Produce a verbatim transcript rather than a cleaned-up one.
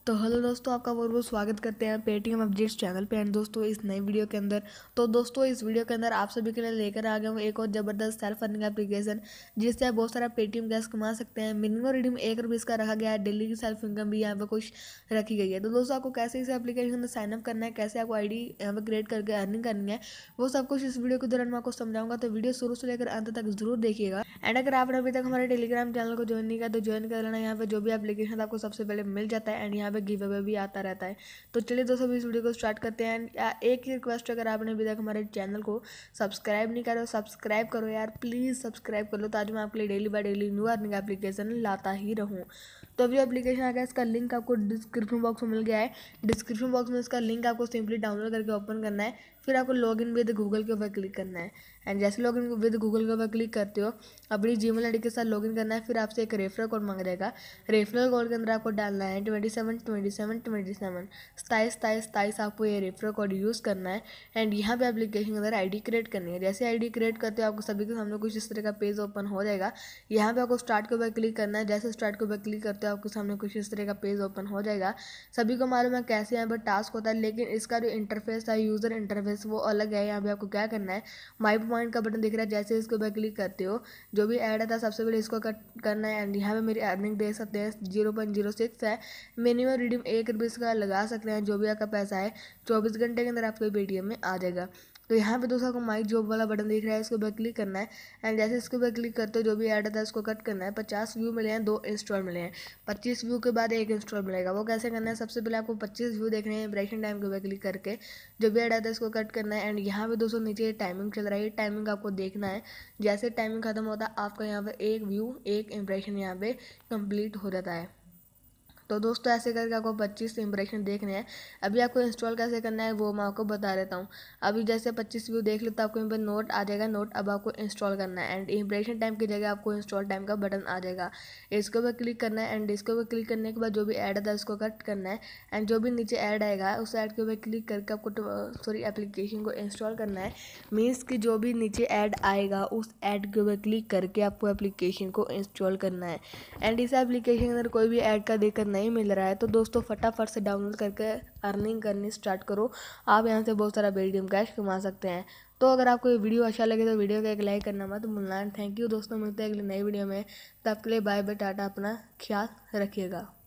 तो हेलो दोस्तों, आपका बहुत बहुत स्वागत करते हैं पेटीएम अपडेट्स चैनल पे। एंड दोस्तों इस नई वीडियो के अंदर तो दोस्तों इस वीडियो के अंदर आप सभी के लिए लेकर आ गया हूँ एक और ज़बरदस्त सेल्फ अर्निंग एप्लीकेशन, जिससे आप बहुत सारा पेटीएम कैश कमा सकते हैं। मिनिमम रिडीम एक रुपये इसका रखा गया है। डेली की सेल्फ इनकम भी यहाँ पे कुछ रखी गई है। तो दोस्तों आपको कैसे इस एप्लीकेशन में साइनअप करना है, कैसे आपको आई डी यहाँ पर क्रिएट करके अर्निंग करनी है, वो सब कुछ इस वीडियो के दौरान मैं आपको समझाऊंगा। तो वीडियो शुरू से लेकर अंत तक जरूर देखिएगा। एंड अगर आपने अभी तक हमारे टेलीग्राम चैनल को ज्वाइन नहीं किया तो ज्वाइन कर लेना। यहाँ पे जो भी एप्लीकेशन आपको सबसे पहले मिल जाता है एंड यहाँ पे गिव अवे भी आता रहता है। तो चलिए दोस्तों इस वीडियो को स्टार्ट करते हैं। एक ही रिक्वेस्ट, अगर आपने अभी तक हमारे चैनल को सब्सक्राइब नहीं करो सब्सक्राइब करो यार, प्लीज़ सब्सक्राइब कर लो, ताकि मैं आपके लिए daily by daily new earning application लाता ही रहूँ। तो अभी एप्लीकेशन आ गया, इसका लिंक आपको डिस्क्रिप्शन बॉक्स में मिल गया है। डिस्क्रिप्शन बॉक्स में इसका लिंक आपको सिंपली डाउनलोड करके ओपन करना है। फिर आपको लॉगिन विद गूगल के ऊपर क्लिक करना है। एंड जैसे लॉगिन विद गूगल के ऊपर क्लिक करते हो अपनी जीमेल आईडी के साथ लॉगिन करना है। फिर आपसे एक रेफरल कोड मांगा जाएगा। रेफरल कोड के अंदर आपको डालना है twenty seven twenty seven twenty seven सताईस सताईस सताईस आपको ये रेफरल कोड यूज़ करना है। एंड यहाँ पे एप्लीकेशन के अंदर आईडी क्रिएट करनी है। जैसे आईडी क्रिएट करते हो आपको सभी के सामने कुछ इस तरह का पेज ओपन हो जाएगा। यहाँ पे आपको स्टार्ट के ऊपर क्लिक करना है। जैसे स्टार्ट के ऊपर क्लिक करते हो आपके सामने कुछ इस तरह का पेज ओपन हो जाएगा। सभी को मालूम है कैसे यहाँ पर टास्क होता है, लेकिन इसका जो इंटरफेस है, यूज़र इंटरफेस, वो अलग है। यहाँ पे आपको क्या करना है, माई पॉइंट का बटन दिख रहा है, जैसे इसके ऊपर क्लिक करते हो जो भी ऐड आता है सबसे पहले इसको कट करना है। एंड यहाँ पे मेरी अर्निंग देख सकते हैं जीरो पॉइंट जीरो सिक्स है। मिनिमम रिडीम एक रुपये का लगा सकते हैं। जो भी आपका पैसा है चौबीस घंटे के अंदर आपके पेटीएम में आ जाएगा। तो यहाँ पे दोस्तों को माई जॉब वाला बटन दिख रहा है, इसके ऊपर क्लिक करना है। एंड जैसे इसके ऊपर क्लिक करते हो जो भी ऐड आता है उसको कट करना है। पचास व्यू मिले हैं, दो इंस्टॉल मिले हैं। पच्चीस व्यू के बाद एक इंस्टॉल मिलेगा। वो कैसे करना है, सबसे पहले आपको पच्चीस व्यू देखने हैं। इंप्रेशन टाइम के ऊपर क्लिक करके जो भी ऐड आता है इसको कट करना है। एंड यहाँ पे दोस्तों नीचे टाइमिंग चल रहा है, टाइमिंग आपको देखना है। जैसे टाइमिंग खत्म होता है आपका यहाँ पे एक व्यू एक इंप्रेशन यहाँ पे कंप्लीट हो जाता है। तो दोस्तों ऐसे करके आपको पच्चीस इंप्रेशन देखने हैं। अभी आपको इंस्टॉल कैसे करना है वो मैं आपको बता देता हूँ। अभी जैसे पच्चीस व्यू देख लो तो आपको यहाँ पर नोट आ जाएगा। नोट अब आपको इंस्टॉल करना है। एंड इंप्रेशन टाइम की जगह आपको इंस्टॉल टाइम का बटन आ जाएगा। इसके ऊपर क्लिक करना है। एंड इसके ऊपर क्लिक करने के बाद जो भी ऐड आता है उसको कट करना है। एंड जो भी नीचे ऐड आएगा उस ऐड के ऊपर क्लिक करके आपको सॉरी एप्लीकेशन को इंस्टॉल करना है। मीन्स कि जो भी नीचे ऐड आएगा उस ऐड के ऊपर क्लिक करके आपको एप्लीकेशन को इंस्टॉल करना है। एंड इस एप्लीकेशन के अंदर कोई भी ऐड का दिक्कत नहीं मिल रहा है तो दोस्तों फटाफट से डाउनलोड करके अर्निंग करनी स्टार्ट करो। आप यहाँ से बहुत सारा पेटीएम कैश कमा सकते हैं। तो अगर आपको ये वीडियो अच्छा लगे तो वीडियो को एक लाइक करना मत भूलना। थैंक यू दोस्तों, मिलते हैं अगली नई वीडियो में। तब के लिए बाय बाय, टाटा, अपना ख्याल रखिएगा।